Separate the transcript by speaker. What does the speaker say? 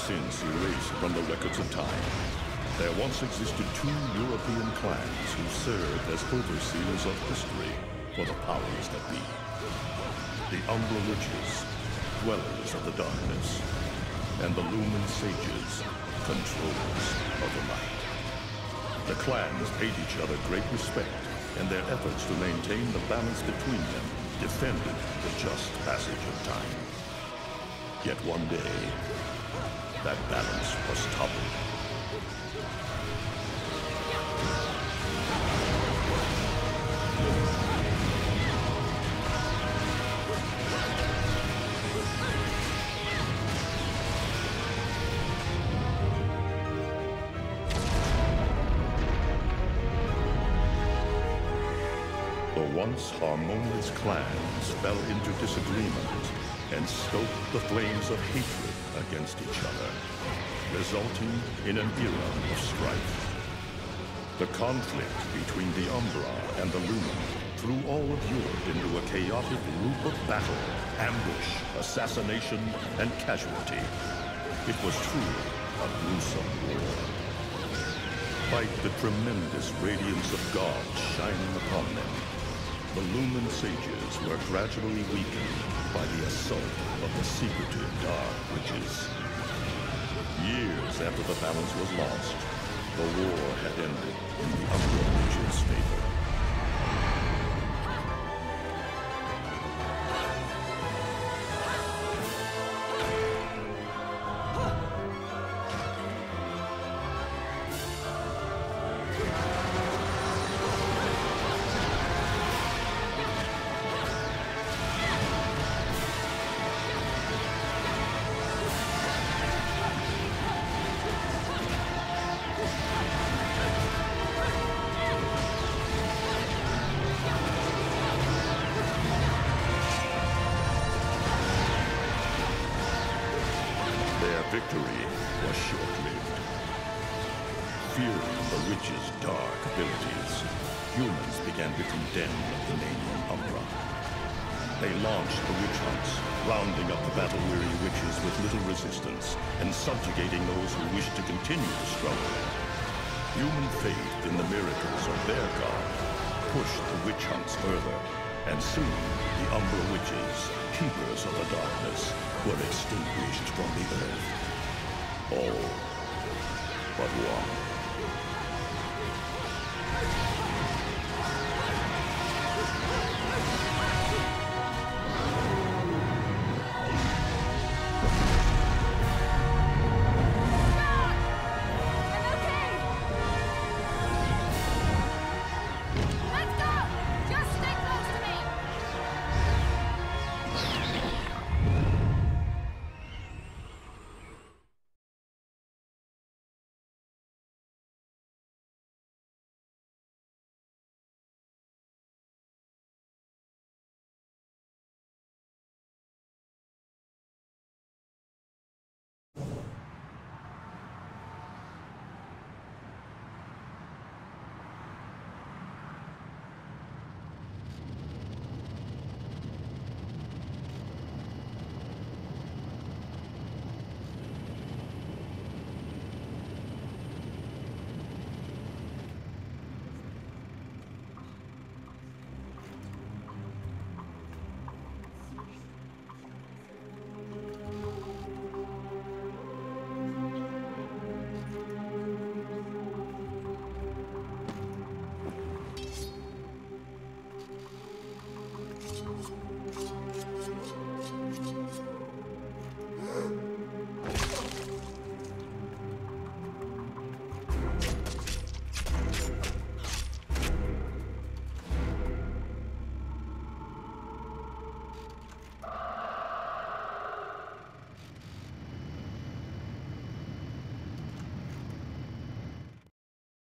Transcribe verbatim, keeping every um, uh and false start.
Speaker 1: since erased from the records of time, there once existed two European clans who served as overseers of history for the powers that be. The Umbra Witches, dwellers of the darkness, and the Lumen Sages, controllers of the light. The clans paid each other great respect, and their efforts to maintain the balance between them defended the just passage of time. Yet one day, that balance was toppled. The once harmonious clans fell into disagreement and stoked the flames of hatred against each other, resulting in an era of strife. The conflict between the Umbra and the Lumen threw all of Europe into a chaotic loop of battle, ambush, assassination, and casualty. It was truly a gruesome war. Despite the tremendous radiance of God shining upon them, the Lumen Sages were gradually weakened by the assault of the secretive Dark Witches. Years after the balance was lost, the war had ended in the Umbra Witches' favor. Victory was short-lived. Fearing the witches' dark abilities, humans began to condemn the Canadian Umbra. They launched the witch hunts, rounding up the battle-weary witches with little resistance and subjugating those who wished to continue the struggle. Human faith in the miracles of their god pushed the witch hunts further, and soon the Umbra Witches, keepers of the darkness, were extinguished from the earth. All but one.